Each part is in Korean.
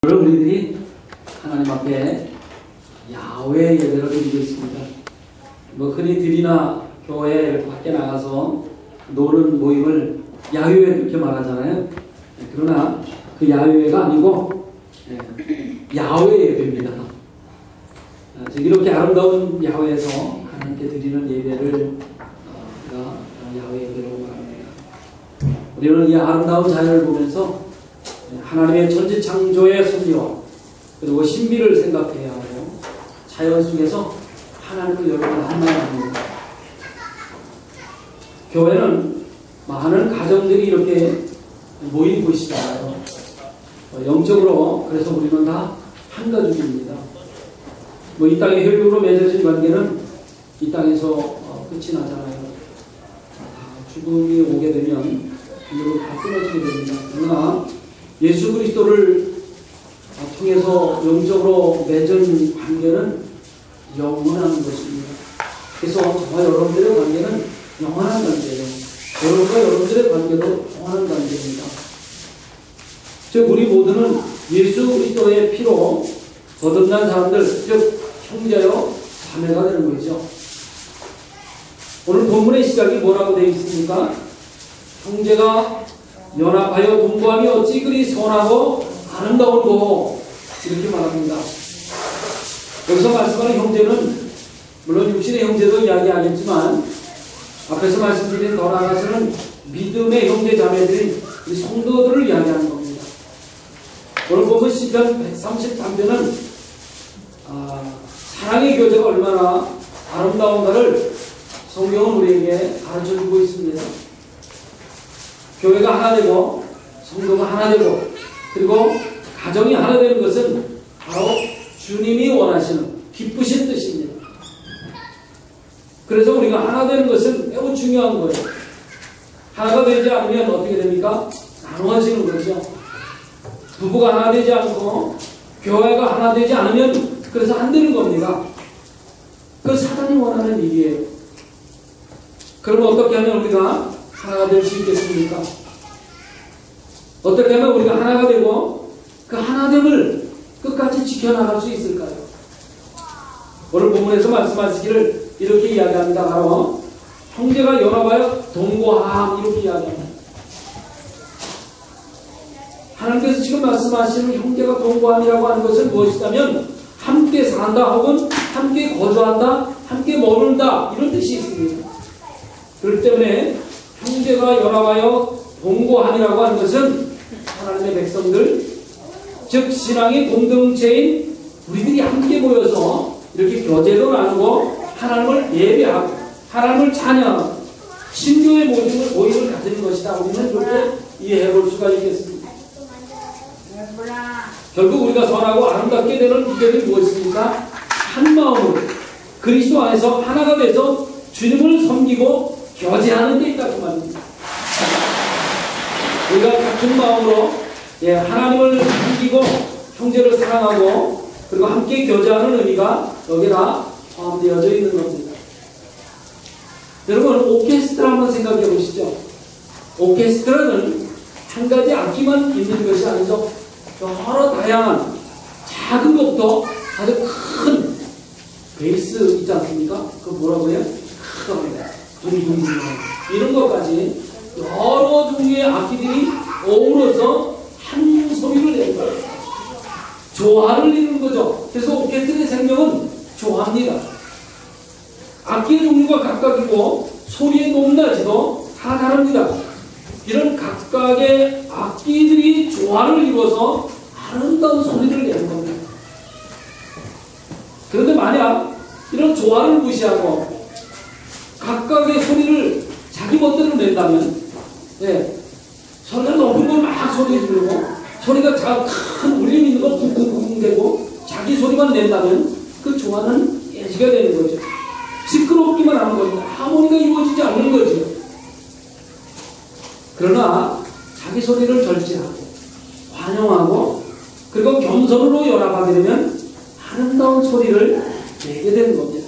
오늘 우리들이 하나님 앞에 야훼 예배를 드리고 있습니다. 흔히 들이나 교회 밖에 나가서 노는 모임을 야훼 그렇게 말하잖아요. 그러나 그 야훼가 아니고 야훼 예배입니다. 이렇게 아름다운 야훼에서 하나님께 드리는 예배를 우리가 야훼 예배라고 말합니다. 우리는 이 아름다운 자연을 보면서 하나님의 천지창조의 섭리와 그리고 신비를 생각해야 하고 자연 속에서 하나님을 여러분 한마디합니다. 교회는 많은 가정들이 이렇게 모인 곳이잖아요. 영적으로 그래서 우리는 다 한 가족입니다. 이 땅의 혈육으로 맺어진 관계는 이 땅에서 끝이 나잖아요. 죽음이 오게 되면 이거 다 끊어지게 됩니다. 그러나 예수 그리스도를 통해서 영적으로 맺은 관계는 영원한 것입니다. 그래서 저와 여러분들의 관계는 영원한 관계예요. 여러분과 여러분들의 관계도 영원한 관계입니다. 즉 우리 모두는 예수 그리스도의 피로 거듭난 사람들, 즉 형제요 자매가 되는 거죠. 오늘 본문의 시작이 뭐라고 되어 있습니까? 형제가 연합하여 동거함이 어찌 그리 선하고 아름다운고 이렇게 말합니다. 여기서 말씀하는 형제는 물론 육신의 형제도 이야기하겠지만 앞에서 말씀드린 더 나아가서는 믿음의 형제 자매들인 우리 성도들을 이야기하는 겁니다. 오늘 보면 시편 133편은 사랑의 교제가 얼마나 아름다운가를 성경은 우리에게 가르쳐주고 있습니다. 교회가 하나 되고 성도가 하나 되고 그리고 가정이 하나 되는 것은 바로 주님이 원하시는 기쁘신 뜻입니다. 그래서 우리가 하나 되는 것은 매우 중요한 거예요. 하나가 되지 않으면 어떻게 됩니까? 나누어지는 거죠. 부부가 하나 되지 않고 교회가 하나 되지 않으면 그래서 안 되는 겁니다. 그 사단이 원하는 일이에요. 그럼 어떻게 하면 우리가 하나가 될 수 있겠습니까? 어떻게 하면 우리가 하나가 되고 그 하나됨을 끝까지 지켜나갈 수 있을까요? 오늘 본문에서 말씀하시기를 이렇게 이야기합니다. 바로 형제가 연합하여 동거함 이렇게 이야기합니다. 하나님께서 지금 말씀하시는 형제가 동거함이라고 하는 것은 무엇이냐면 함께 산다 혹은 함께 거주한다, 함께 머문다 이런 뜻이 있습니다. 그렇기 때문에 형제가 연합하여 동거함이라고 하는 것은 하나님의 백성들, 즉 신앙의 공동체인 우리들이 함께 모여서 이렇게 교제도 나누고 하나님을 예배하고 하나님을 찬양하고 신교의 모임을 가지는 것이다. 우리는 그렇게 이해해 볼 수가 있겠습니다. 결국 우리가 선하고 아름답게 되는 비결이 무엇입니까? 한 마음으로 그리스도 안에서 하나가 돼서 주님을 섬기고 교제하는 데 있다고 말입니다. 우리가 같은 마음으로 하나님을 섬기고 형제를 사랑하고 그리고 함께 교제하는 의미가 여기다 포함되어져 있는 겁니다. 여러분 오케스트라 한번 생각해 보시죠. 오케스트라는 한 가지 악기만 있는 것이 아니죠. 여러 다양한 작은 것부터 아주 큰 베이스 있지 않습니까? 그 뭐라고 해요? 큰 둥둥둥 이런 것까지 여러 종류의 악기들이 어우러서 한 소리를 내는 거예요. 조화를 이루는 거죠. 그래서 오케스트라의 생명은 조화입니다. 악기의 종류가 각각이고 소리의 높낮이도 다 다릅니다. 이런 각각의 악기들이 조화를 이루어서 아름다운 소리를 내는 겁니다. 그런데 만약 이런 조화를 무시하고 각각의 소리를 자기 멋대로 낸다면 소리가 높은 걸 막 소리 지르고 소리가 큰 울림 있는 걸 쿵쿵쿵 대고 자기 소리만 낸다면 그 조화는 예지가 되는 거죠. 시끄럽기만 하는 겁니다. 하모니가 이루어지지 않는 거죠. 그러나 자기 소리를 절제하고 환영하고 그리고 겸손으로 연합하게 되면 아름다운 소리를 내게 되는 겁니다.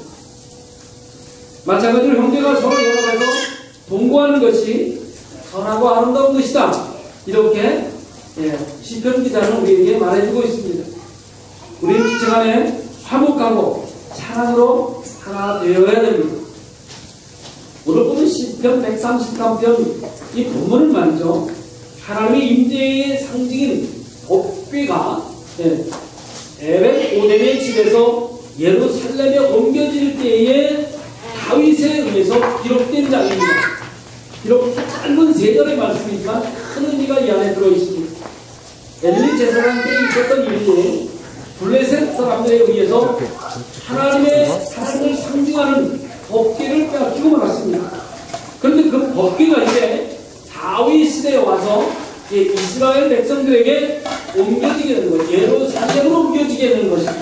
마찬가지로 형제가 서로 연합해서 동거하는 것이 선하고 아름다운 것이다. 이렇게 시편 기자는 우리에게 말해주고 있습니다. 우리는 지체간에 화목하고 사랑으로 하나 되어야 됩니다. 오늘 보는 시편 133편 이 본문을 말이죠. 하나님의 임재의 상징인 법궤가 에벳 오뎀의 집에서 예루살렘에 옮겨질 때에 다윗에 의해서 기록된 장입니다. 비록 짧은 3절의 말씀이지만 큰 의미가 이 안에 들어있습니다. 엘리 제사장 때 있었던 일인데 블레셋 사람들에 의해서 하나님의 사랑을 상징하는 법궤를 빼앗기고 말았습니다. 그런데 그 법궤가 이제 다윗 시대에 와서 이스라엘 백성들에게 옮겨지게 되는 거예요. 예루살렘으로 옮겨지게 되는 것입니다.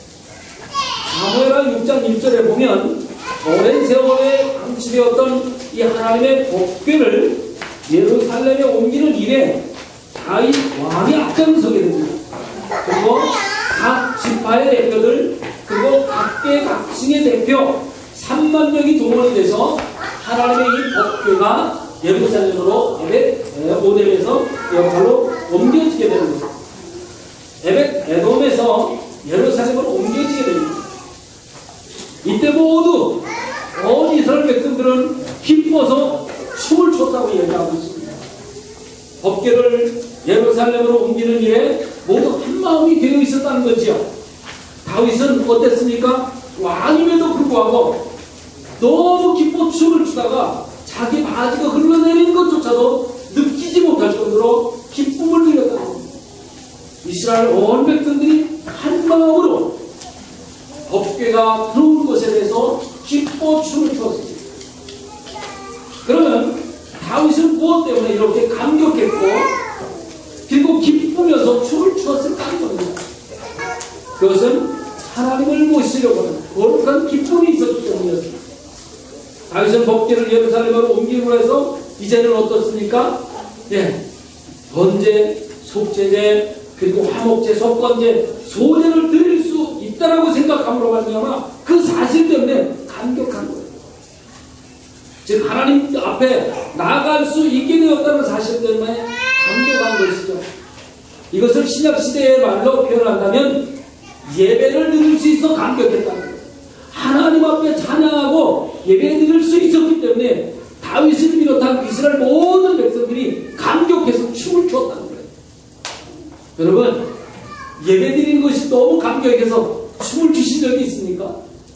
사무엘하 6장 1절에 보면 오랜 세월에 방치되었던 이 하나님의 법궤를 예루살렘에 옮기는 일에 다윗 왕이 앞장서게 됩니다. 그리고 각 지파의 대표들, 그리고 각계 각층의 대표 3만 명이 동원이 돼서 하나님의 이 법궤가 예루살렘으로 에벳 오뎀에서 역할로 옮겨지게 되는 것입니다. 에벳 에돔에서 예루살렘으로 옮겨지게 됩니다. 이때 모두 온 이스라엘 백성들은 기뻐서 춤을 췄다고 얘기하고 있습니다. 법궤를 예루살렘으로 옮기는 일에 모두 한마음이 되어 있었다는 거지요. 다윗은 어땠습니까? 왕임에도 불구하고 너무 기뻐 춤을 추다가 자기 바지가 흘러내리는 것조차도 느끼지 못할 정도로 기쁨을 누렸다는 겁니다. 이스라엘 온 백성들이 한마음으로 법궤가 들어오는 것에 대해서 기뻐 춤을 추었습니다. 그러면 다윗은 무엇 때문에 이렇게 감격했고 그리고 기쁘면서 춤을 추었을까 하는 겁니다. 그것은 하나님을 모시려고 하는 거룩한 기쁨이 있었기 때문이었습니다. 다윗은 법궤를 예루살렘으로 옮기고 해서 이제는 어떻습니까? 번제, 속죄제, 그리고 화목제, 속건제, 소제를 드릴 수 있다라고 생각함으로 말미암아 그 사실 때문에 감격한 거예요. 즉 하나님 앞에 나아갈 수 있게 되었다는 사실 때문에 감격한 것이죠. 이것을 신약시대의 말로 표현한다면 예배를 드릴 수 있어 감격했다는 거예요. 하나님 앞에 찬양하고 예배 드릴 수 있었기 때문에 다윗을 비롯한 이스라엘 모든 백성들이 감격해서 춤을 추었다는 거예요. 여러분, 예배 드리는 것이 너무 감격해서 춤을 추신 적이 있습니까?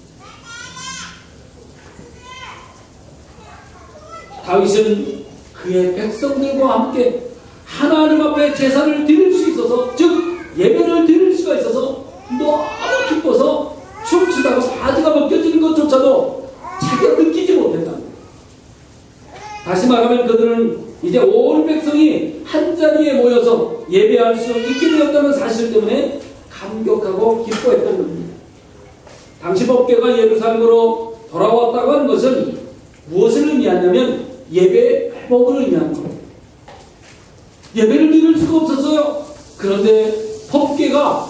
다윗은 그의 백성들과 함께 하나님 앞에 제사를 드릴 수 있어서, 즉 예배를 드릴 수가 있어서 너무 기뻐서 춤추다가 바지가 벗겨지는 것조차도 자기가 느끼지 못했다. 다시 말하면 그들은 이제 온 백성이 한자리에 모여서 예배할 수 있게 되었다는 사실 때문에 감격하고 기뻐했던 겁니다. 당시 법궤가 예루살렘으로 돌아왔다고 하는 것은 무엇을 의미하냐면 예배의 회복을 의미하는 겁니다. 예배를 드릴 수가 없었어요. 그런데 법궤가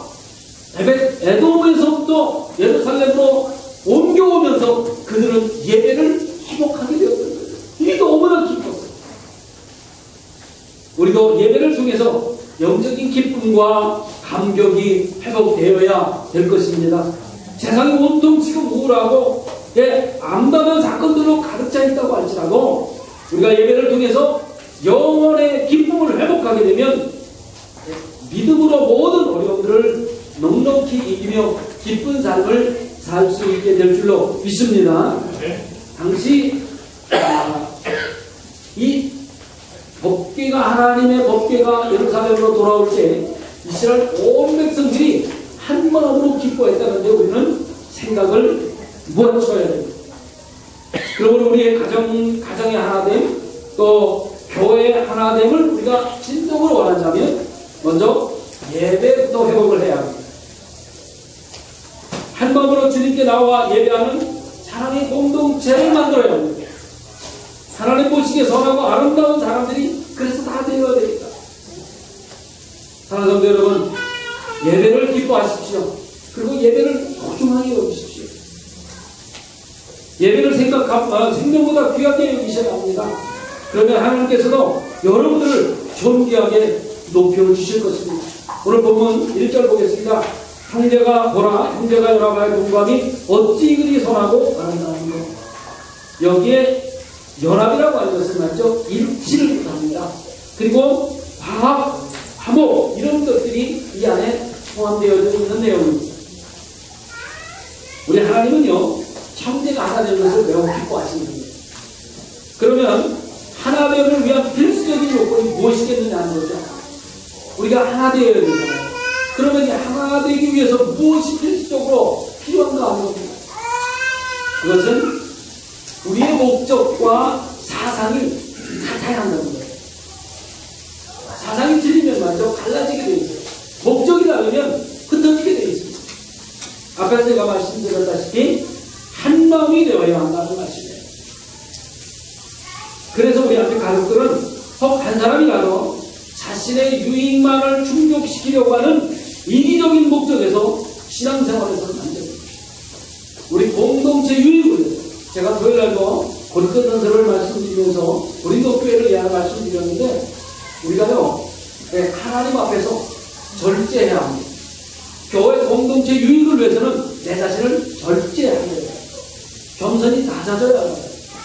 에돔에서부터 예루살렘으로 옮겨오면서 그들은 예배를 회복하게 되었던 거예요. 이게 너무나 기뻤어요. 우리도 예배를 통해서 영적인 기쁨과 감격이 회복되어야 될 것입니다. 세상이 온통 지금 우울하고 암담한 사건들로 가득 차 있다고 할지라도 우리가 예배를 통해서 영혼의 기쁨을 회복하게 되면 믿음으로 모든 어려움들을 넉넉히 이기며 기쁜 삶을 살 수 있게 될 줄로 믿습니다. 당시 이 법궤가 하나님의 법궤가 예루살렘으로 돌아올 때 이스라엘 온 백성들이 한 마음으로 기뻐했다는데 우리는 생각을 묻어줘야 됩니다. 그러므로 우리의 가정의 하나됨, 또 교회의 하나됨을 우리가 진정으로 원한다면 먼저 예배부터 회복을 해야 합니다. 한 마음으로 주님께 나와 예배하는 사랑의 공동체를 만들어야 합니다. 하나님 보시기에 선하고 아름다운 사람들이 그래서 다 되어야 됩니다. 사랑하는 성도 여러분, 예배를 기뻐하십시오. 그리고 예배를 소중하게 여기십시오. 예배를 생명보다 귀하게 여기셔야 합니다. 그러면 하나님께서도 여러분들을 존귀하게 높여주실 것입니다. 오늘 본문 1절 보겠습니다. 형제가 보라, 형제가 연합하여 동감이 어찌 그리 선하고 아름다운 것. 여기에 연합이라고 하는 것은 맞죠? 일치를 뜻합니다. 그리고 화합, 화목 이런 것들이 이 안에 포함되어져 있는 내용입니다. 우리 하나님은요, 형제가 하나 되는 것을 매우 기뻐하십니다. 그러면 하나 되기를 위한 필수적인 요건이 무엇이겠느냐 하는 거죠. 우리가 하나 되어야 되잖아요. 그러면 이 하나 되기 위해서 무엇이 필수적으로 필요한가 하는 겁니다. 그것은 우리의 목적과 사상이 같아야 한다는 거예요. 사상이 틀리면 말이죠, 갈라지게 되어 있어요. 목적이 다르면 흩어지게 되어 있습니다. 아까 제가 말씀드렸다시피 한 마음이 되어야 한다는 말씀이에요. 그래서 우리한테 가족들은 혹 한 사람이라도 자신의 유익만을 충족시키려고 하는 이기적인 목적에서 신앙생활에서는 안 됩니다. 우리 공동체 유익을 위해서 제가 토요일날도 고린도전서를 말씀드리면서 고린도 교회를 위하여 말씀드렸는데 우리가요, 하나님 앞에서 절제해야 합니다. 교회 공동체 유익을 위해서는 내 자신을 절제해야 합니다. 겸손히 낮아져야 합니다.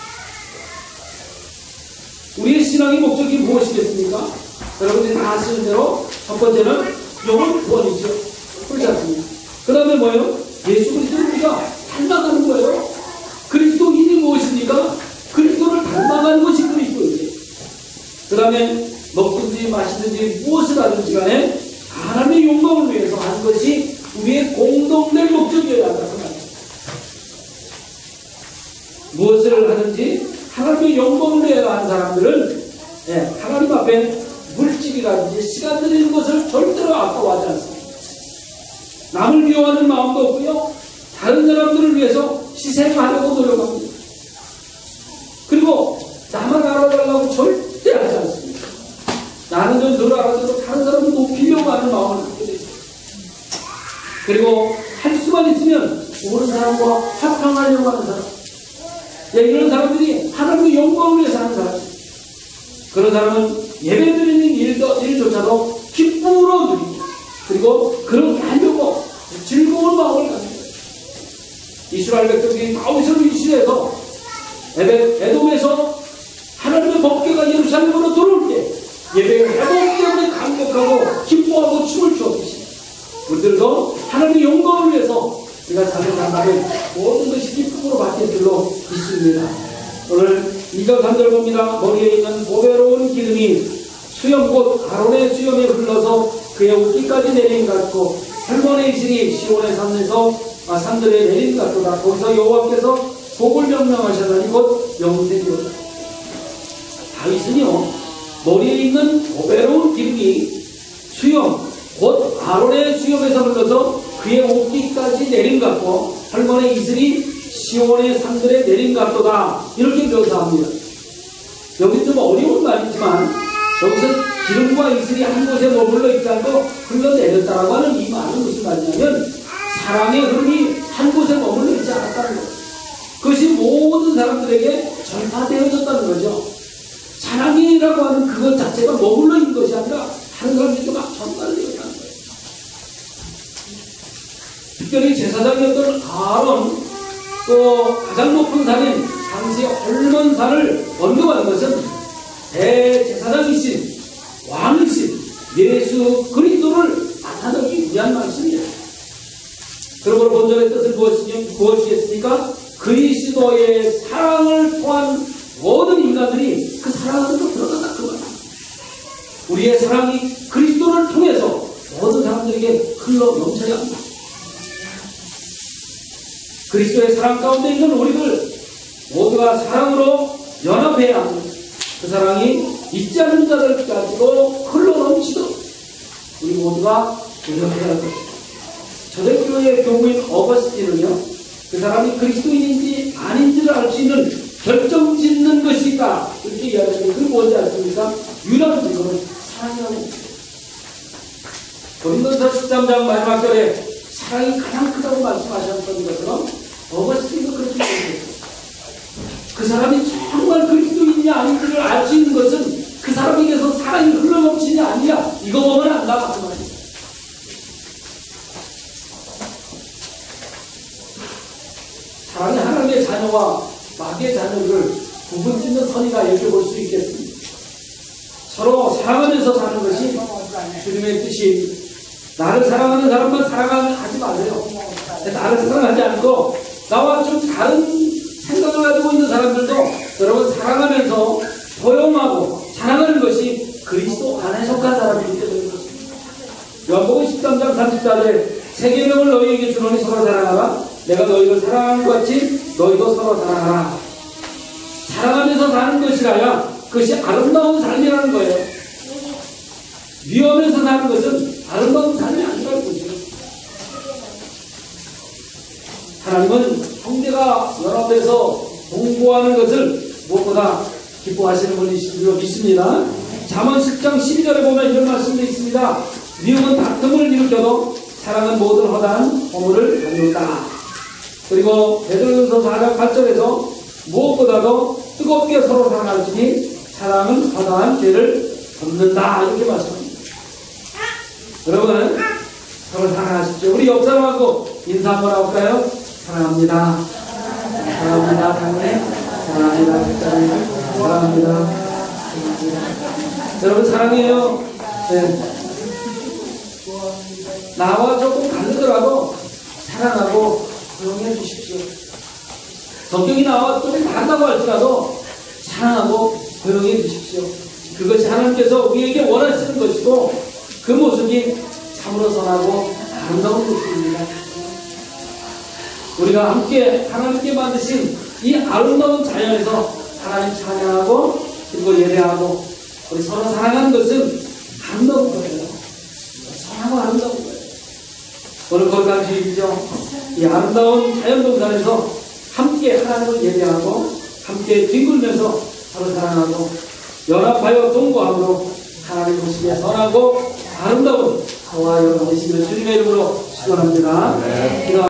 우리의 신앙의 목적이 무엇이겠습니까? 여러분들이 다 아시는 대로 첫 번째는 영혼 구원이죠. 그렇지 않습니까? 그 다음에 뭐예요? 예수 그리스도를 우리가 닮아가는 거예요. 그리스도인이 무엇입니까? 그리스도를 닮아가는 것이 그리스도이죠. 그 다음에 먹든지 마시든지 무엇을 하든지 간에 하나님의 영광을 위해서 하는 것이 우리의 공동된 목적이어야 한다. 무엇을 하든지 하나님의 영광을 위하여 하는 사람들은 하나님 앞에 물질이라든지 시간 들이는 것을 절대로 아까워하지 않습니다. 남을 미워하는 마음도 없고요, 다른 사람들을 위해서 희생하려고 노력합니다. 그리고 나만 알아달라고 절대 하지 않습니다. 나는 좀 늘 알아줘도 다른 사람을 높이려고 하는 마음을 갖게 되죠. 그리고 할 수만 있으면 모르는 사람과 화평하려고 하는 사람, 이런 사람들이 하나님의 영광을 위해서 하는 사람, 그런 사람은 예배드리는 일조차도 기쁨으로 누리고, 그리고 그렇게 하려고 즐거운 마음을 갖는 거예요. 이스라엘 백성들이 다윗으로 이스라엘에서 에돔에서 하나님의 법궤가 예루살렘으로 들어올 때 예배의 회복 때문에 감격하고 기뻐하고 춤을 추었듯이 우리들도 하나님의 영광을 위해서 우리가 살아간다면 모든 것이 기쁨으로 바뀔 줄로 믿습니다. 오늘 2절 3절 봅니다. 머리에 있는 보배로운 기름이 수염 곧 아론의 수염에 흘러서 그의 옷깃까지 내린 것 같고 헬몬의 이슬이 시온의 산들에 내린 것 같도다. 거기서 여호와께서 복을 명령하셨나니 곧 영생이로다. 다윗은요, 머리에 있는 보배로운 기름이 수염 곧 아론의 수염에서 흘러서 그의 옷깃까지 내린 것 같고 헬몬의 이슬이 시온의 산들에 내린 것 같도다. 이렇게 묘사합니다. 여기 좀 어려운 말이지만 여기서 기름과 이슬이 한 곳에 머물러 있지 않고 흘러내렸다라고 하는 이 말은 무슨 말이냐면 사랑의 흐름이 한 곳에 머물러 있지 않았다는 거예요. 그것이 모든 사람들에게 전파되어졌다는 거죠. 사랑이라고 하는 그것 자체가 머물러 있는 것이 아니라 다른 사람들에게 막 전달되어졌다는 거예요. 특별히 제사장이었던 아론, 또 가장 높은 산인 당시 헐몬산을 언급하는 것은 대제사장이신 왕이신 예수 그리스도를 나타내기 위한 말씀이에요. 그러므로 본절의 뜻은 무엇이겠습니까? 그리스도의 사랑을 통한 모든 인간들이 그 사랑 안으로 들어간다 그 말입니다. 우리의 사랑이 그리스도를 통해서 모든 사람들에게 흘러 넘쳐야 합니다. 그리스도의 사랑 가운데 있는 우리들 모두가 사랑으로 연합해야 합니다. 그 사랑이 잊지 않는 자를 가지고 흘러 넘치도록 우리 모두가 노력해야 할 것입니다. 초대교회의 교구인 어거스틴은요, 그 사람이 그리스도인인지 아닌지를 알 수 있는 결정짓는 것이 있다 이렇게 이야기하는데 그게 뭔지 아십니까? 유일한 증거는 사랑이라고. 고린도서 13장 마지막 절에 사랑이 가장 크다고 말씀하셨던 것처럼 어거스틴도 그렇게 얘기했어요. 그 사람이 정말 그리스도인이냐 아닌지를 알 수 있는 것은 그 사람에게서 사랑이 흘러넘치냐 아니냐 이 이거 보면 안다. 그 말이에요. 사랑이 하나님의 자녀와 마귀의 자녀를 구분 짓는 선이다 이렇게 볼 수 있겠습니다. 서로 사랑하면서 사는 것이 주님의 뜻이 나를 사랑하는 사람만 사랑하지 마세요. 나를 사랑하지 않고 나와 좀 다른 생각을 가지고 있는 사람들도 여러분 사랑하면서 포용하고 사랑하는 것이 그리스도 안에 속한 사람이기 때문에 그렇습니다. 요한복음 13장 30절에 새 계명을 너희에게 주노니 서로 사랑하라. 내가 너희를 사랑하는 것 같이 너희도 서로 사랑하라. 사랑하면서 사는 것이라야 그것이 아름다운 삶이라는 거예요. 위험해서 사는 것은 아름다운 삶이 아니라는 거죠. 하나님은 형제가 연합해서 공부하는 것을 무엇보다 기뻐하시는 분이신 줄 믿습니다. 잠언 10장 12절에 보면 이런 말씀도 있습니다. 미움은 다툼을 일으켜도 사랑은 모든 허다한 허물을 덮는다. 그리고 베드로전서 4장 8절에서 무엇보다도 뜨겁게 서로 사랑할지니 사랑은 허다한 죄를 덮는다. 이렇게 말씀합니다. 여러분 서로 사랑하십시오. 우리 옆 사람하고 인사 한번 해볼까요? 사랑합니다. 사랑합니다. 사랑합니다. 사랑합니다. 여러분 사랑해요. 네. 나와 조금 다르더라도 사랑하고 조용해 주십시오. 성격이 나와 좀 다르다고 할지라도 사랑하고 조용해 주십시오. 그것이 하나님께서 우리에게 원하시는 것이고 그 모습이 참으로 선하고 아름다운 모습입니다. 우리가 함께 하나님께 만드신 이 아름다운 자연에서 하나님 찬양하고 그리고 예배하고 우리 서로 사랑하는 것은 아름다운 거예요. 선하고 아름다운 거예요. 오늘 거룩한 주일이죠. 이 아름다운 자연동산에서 함께 하나님을 예배하고 함께 뒹굴면서 서로 사랑하고 연합하여 동거함으로 하나님 보시기에 선하고 아름다운 저와 여러분 되시는 주님의 이름으로 축원합니다.